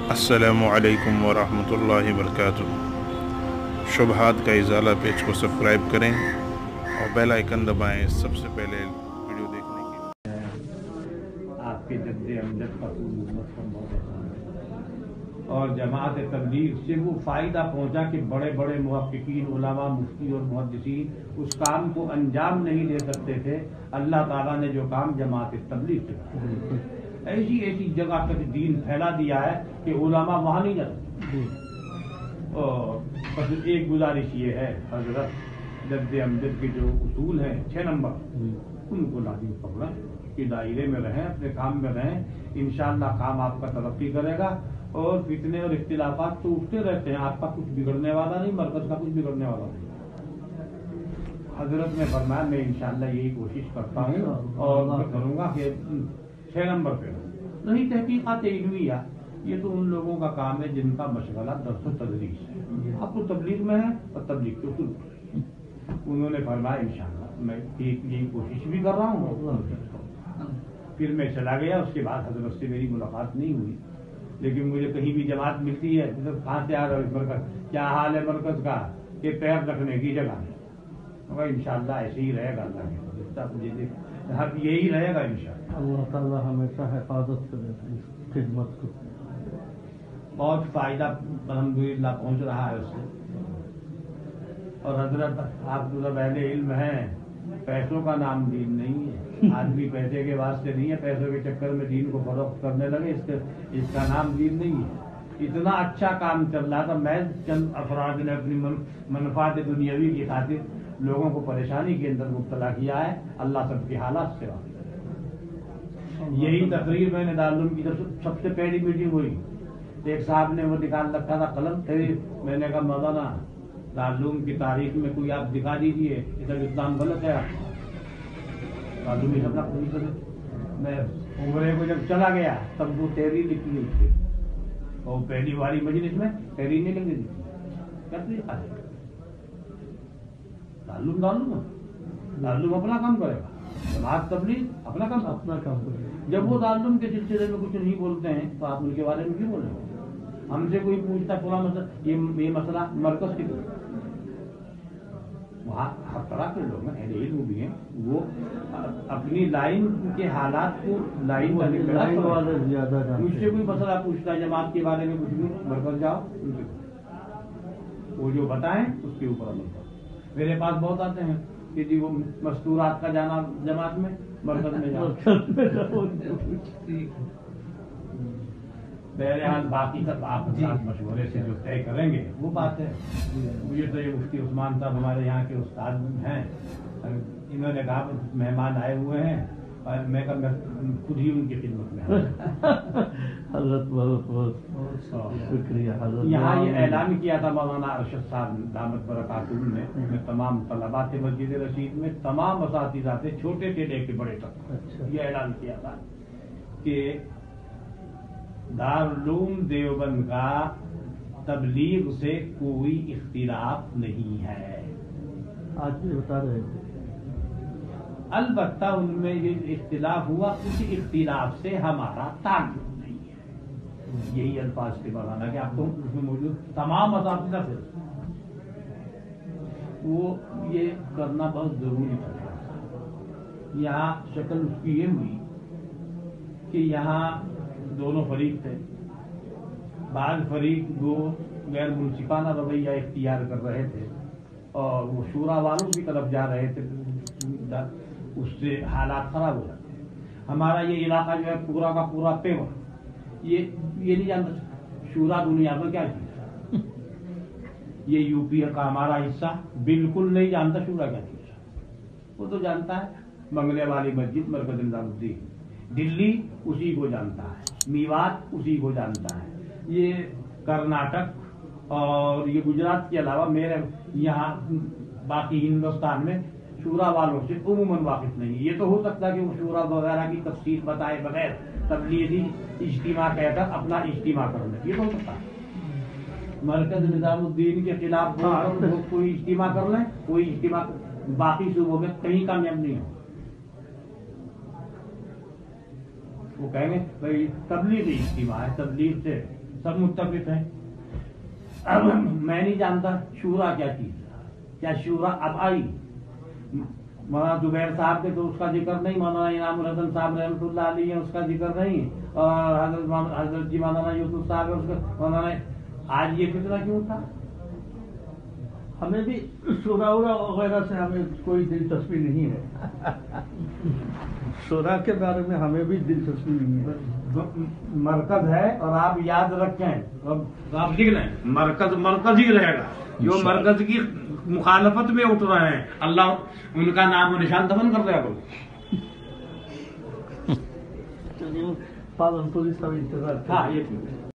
السلام علیکم ورحمۃ اللہ وبرکاتہ۔ شبہات کا ازالہ پیج کو سبسکرائب کریں اور بیل آئیکن دبائیں سب سے پہلے ویڈیو دیکھنے کے لیے۔ آپ کے جد امجد کا امت کا بہت احسان ہے، اور جماعت تبلیغ سے وہ فائدہ پہنچا کہ بڑے بڑے محققین، علماء، مفتی اور محدثین اس کام کو انجام نہیں دے سکتے تھے۔ اللہ تعالیٰ نے جو کام جماعت تبلیغ سے کیا، ایسی ایسی جگہ تک دین پھیلا دیا ہے کہ علماء وہاں نہیں جا سکتے۔ اور بس ایک گزارش یہ ہے، حضرت جد امجد کے جو اصول ہیں 6 نمبر، ان کو لازم پکڑیں کہ دائرے میں رہیں، اپنے کام میں رہیں، انشاءاللہ کام آپ کا ترقی کرے گا۔ اور فتنے اور اختلافات تو اٹھتے رہتے ہیں، آپ کا کچھ بگڑنے والا نہیں، مرکز کا کچھ بگڑنے والا نہیں۔ حضرت نے فرمایا میں انشاءاللہ یہی کوشش کرتا ہوں اور کروں گا کہ 6 نمبر پہ نہیں تحقیقات علمیہ، یہ تو ان لوگوں کا کام ہے جن کا مشغلہ درس و تدریس ہے۔ آپ تو تبلیغ میں ہیں اور تبلیغ کے اصول، انہوں نے فرمایا انشاءاللہ میں یہی کوشش بھی کر رہا ہوں۔ پھر میں چلا گیا، اس کے بعد حضرت سے میری ملاقات نہیں ہوئی، لیکن مجھے کہیں بھی جماعت ملتی ہے کہاں سے آ رہا ہے مرکز، کیا حال ہے مرکز کا، کہ پیر رکھنے کی جگہ ہے۔ انشاءاللہ ایسے ہی رہے گا، اللہ کے یہی رہے گا انشاءاللہ۔ اللہ تعالیٰ ہمیشہ حفاظت کرے اس خدمت کو، بہت فائدہ الحمدللہ پہنچ رہا ہے اس سے۔ اور حضرت آپ تو سب اہل علم ہیں، پیسوں کا نام دین نہیں ہے، آدمی پیسے کے واسطے نہیں ہے، پیسوں کے چکر میں دین کو فروخت کرنے لگے، اس کا نام دین نہیں ہے۔ اتنا اچھا کام چل رہا تھا، میں چند افراد نے اپنی منفعت دنیاوی کی خاطر لوگوں کو پریشانی کے اندر مبتلا کیا ہے، اللہ سب کے حالات سے واقف ہے۔ یہی تقریر میں نے دارالعلوم کی طرف سب سے پہلی میٹنگ ہوئی، ایک صاحب نے وہ نکال رکھا تھا قلم، میں نے کہا مولانا دارالعلوم کی تاریخ میں کوئی آپ دکھا دیجیے اسلام غلط ہے، دارالعلوم سب نہیں کرے۔ میں عمرے کو جب چلا گیا تب وہ تحریر لکھی گئی تھی، اور پہلی باری مجلس میں تحریر نہیں لگی تھی، کیا طریقہ ہے؟ دارالعلوم اپنا کام کرے گا، جماعت تبلیغ اپنا کام کرے گا۔ جب وہ دارالعلوم کے سلسلے میں کچھ نہیں بولتے ہیں تو آپ ان کے بارے میں کیوں بول رہے ہیں؟ ہم سے کوئی پوچھتا پورا مسئلہ، یہ مسئلہ مرکز کی طرف، وہاں ہر طرح کے لوگ ہیں، اہل علم بھی ہیں، وہ اپنی لائن کے حالات کو لائن والے زیادہ مجھ سے کوئی مسئلہ پوچھتا ہے جماعت کے بارے میں کچھ بھی، مرکز جاؤ، وہ جو بتائیں اس کے اوپر عمل کرو۔ میرے پاس بہت آتے ہیں کہ جی وہ مستورات کا جانا جماعت میں، مرکز میں جاؤ۔ بہرحال باقی سب آپ مشورے سے جو طے کریں گے وہ بات ہے۔ مجھے تو یہ مفتی عثمان صاحب ہمارے یہاں کے استاد ہیں، انہوں نے کہا مہمان آئے ہوئے ہیں، اور میں خود ہی ان کی خدمت میں حضرت بہت بہت شکریہ حضرت۔ یہاں یہ اعلان کیا تھا مولانا ارشد صاحب دامت برکاتہ نے، میں تمام طلباء تھے مسجد رشید میں، تمام اساتذہ تھے، چھوٹے سے لے کے بڑے تک، یہ اعلان کیا تھا کہ دارالعلوم دیوبند کا تبلیغ سے کوئی اختلاف نہیں ہے۔ آج بھی بتا رہے تھے، البتہ ان میں یہ اختلاف ہوا، اس اختلاف سے ہمارا تعلق نہیں ہے، یہی الفاظ سے بتانا کہ آپ کو اس میں موجود تمام اساتذہ سے وہ یہ کرنا بہت ضروری تھا۔ یہاں شکل اس کی یہ ہوئی کہ یہاں دونوں فریق تھے، بعض فریق دو غیر منصفانہ رویہ اختیار کر رہے تھے اور وہ شورا والوں کی طرف جا رہے تھے، اس سے حالات خراب ہو جاتے ہیں۔ ہمارا یہ علاقہ جو ہے پورا کا پورا پیور، یہ نہیں جانتا شورا دنیا میں کیا چیز ہے، یہ یو پی کا ہمارا حصہ بالکل نہیں جانتا شورا کیا چیز ہے۔ وہ تو جانتا ہے بنگلے والی مسجد مرکز نظام الدین، دلی اسی کو جانتا ہے، میوات اسی کو جانتا ہے، یہ کرناٹک اور یہ گجرات کے علاوہ میرے یہاں باقی ہندوستان میں شورا والوں سے عموماً واقف نہیں ہے۔ یہ تو ہو سکتا ہے کہ وہ شورا وغیرہ کی تفصیل بتائے بغیر تبلیغی اجتماع کہہ کر اپنا اجتماع کر لیں، یہ تو ہو سکتا ہے۔ مرکز نظام الدین کے خلاف کوئی اجتماع کر لیں، کوئی اجتماع باقی صوبوں میں کہیں کامیاب نہیں ہو۔ وہ کہیں گے بھائی تبلیغی اجتماع ہے، تبلیغ سے सब मुत्तफिक हैं। अब मैं नहीं जानता शूरा क्या चीज है, क्या शूरा अब आई। मौलाना जुबैर साहब के तो उसका जिक्र नहीं, मौलाना इनामुल हसन साहब रहमतुल्लाह अलैहि है उसका जिक्र नहीं, और हजरत जी मौलाना यूसुफ साहब है उसका मौलाना। आज ये फितना क्यों था? हमें भी शूरा वगैरह से हमें कोई दिलचस्पी नहीं है। शूरा के बारे में हमें भी दिलचस्पी नहीं है। मरकज है, और आप याद रखें, अब आप लिख लें, मरकज ही रहेगा। जो मरकज की मुखालफत में उठ रहे हैं, अल्लाह उनका नाम और निशान दफन कर देगा। चलिए पालनपुरी सब इंतजार। हाँ, ये ठीक है।